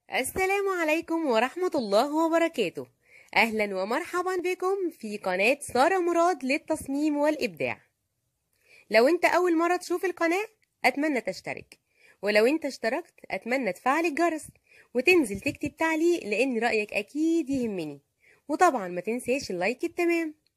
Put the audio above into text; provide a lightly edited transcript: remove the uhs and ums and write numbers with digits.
السلام عليكم ورحمة الله وبركاته. أهلا ومرحبا بكم في قناة سارة مراد للتصميم والإبداع. لو أنت أول مرة تشوف القناة أتمنى تشترك، ولو أنت اشتركت أتمنى تفعل الجرس وتنزل تكتب تعليق لأن رأيك أكيد يهمني، وطبعا ما تنساش اللايك التمام.